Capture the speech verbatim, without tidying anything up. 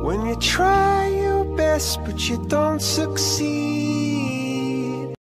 When you try your best but you don't succeed,